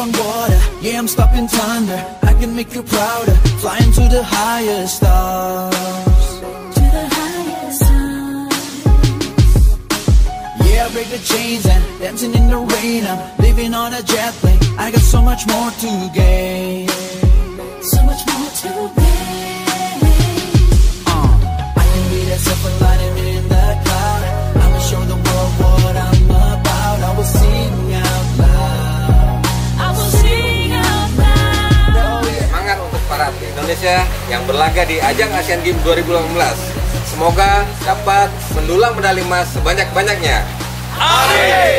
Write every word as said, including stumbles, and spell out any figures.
on water, yeah, I'm stopping thunder. I can make you prouder, flying to the highest stars. To the highest stars. Yeah, I break the chains and dancing in the rain. I'm living on a jet plane. I got so much more to gain. So much more to gain. uh, I can be that silver lining in the cloud. I'ma show the world what I'm about. I will sing out loud. I will sing out loud. Semangat untuk para atlet Indonesia yang berlaga di ajang Asian Games dua ribu delapan belas. Semoga dapat mendulang medali emas sebanyak-banyaknya. Amin.